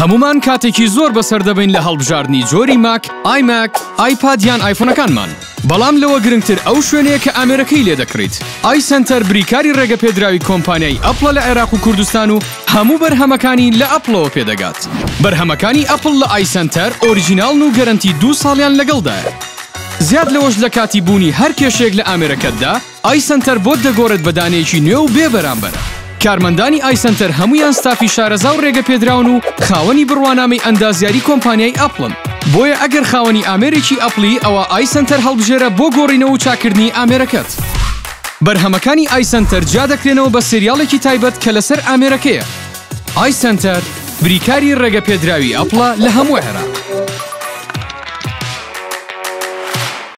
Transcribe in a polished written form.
هەمومان کاتێکی زۆر بەسەر دەبین لە هەڵبژاردنی جۆری ماک، ئایماک، ئایپاد یان ئایفۆنەکانمان. بەڵام لەوە گرنگتر ئەو شوێنەیە کە ئامێرەکەی لێ دەکڕیت. ئای سنتەر بریکاری ڕێگەپێدراوی کۆمپانیای ئەپڵە لە عێراق و کوردستان و هەموو بەرهەمەکانی لە ئەپڵەوە پێدەگات. بەرهەمەکانی ئەپڵ لە ئای سنتەر ئۆریجیناڵن و گەرنتی 2 ساڵیان لەگەڵدایە. زیاد لەوەش لە کاتی بوونی هەر کێشێک لە ئامێرەکەتدا، ئای سنتەر بۆت دەگۆڕێت بە دانەیەکی نوێ و بێبەرامبەرە. کارمەندانی ئای سنتەر هەمویان ستافی شارەزا و ڕێگەپێدراون و خاوەنی بڕوانامەی ئەندازیاری کۆمپانیای ئەپڵن. بۆیە ئەگەر خاوەنی ئامێرێکی ئەپڵی ئەوە ئای سنتەر هەڵبژێرە بۆ گۆڕینەوە و چاکردنی ئامێرەکەت. بەرهەمەکانی ئای سنتەر جا دەکرێنەوە بە سریاڵێکی تایبەت کە لەسەر ئامێرەکەیە. ئای سنتەر بریکاری ڕێگەپێدراوی ئەپڵە لە هەموو عێراق.